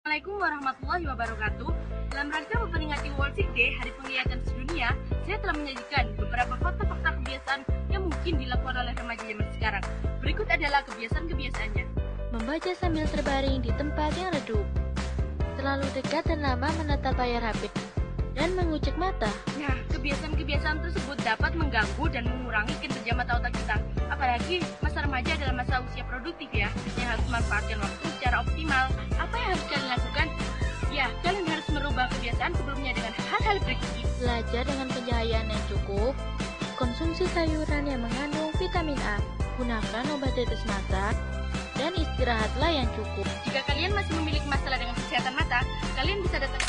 Assalamualaikum warahmatullahi wabarakatuh. Dalam rangka memperingati World Sick Day, Hari Penglihatan Sedunia, saya telah menyajikan beberapa fakta-fakta kebiasaan yang mungkin dilakukan oleh remaja zaman sekarang. Berikut adalah kebiasaan-kebiasaannya. Membaca sambil terbaring di tempat yang redup, terlalu dekat dan lama menatap layar HP, dan mengucek mata. Nah, kebiasaan-kebiasaan tersebut dapat mengganggu dan mengurangi kinerja mata otak kita. Apalagi masa remaja adalah masa usia produktif ya, yang harus memanfaatkan waktu secara optimal. Apa yang harus kalian lakukan? Ya, kalian harus merubah kebiasaan sebelumnya dengan hal-hal berikut ini. Belajar dengan pencahayaan yang cukup, konsumsi sayuran yang mengandung vitamin A, gunakan obat tetes mata, dan istirahatlah yang cukup. Jika kalian masih memiliki masalah dengan kesehatan mata, kalian bisa datang